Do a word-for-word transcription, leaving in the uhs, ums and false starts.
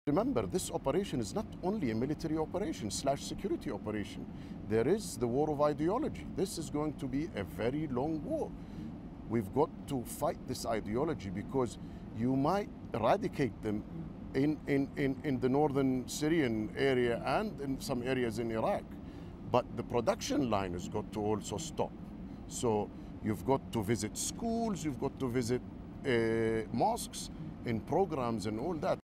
Remember, this operation is not only a military operation slash security operation. There is the war of ideology. This is going to be a very long war. We've got to fight this ideology because you might eradicate them in, in, in, in the northern Syrian area and in some areas in Iraq. But the production line has got to also stop. So you've got to visit schools, you've got to visit uh, mosques in programs and all that.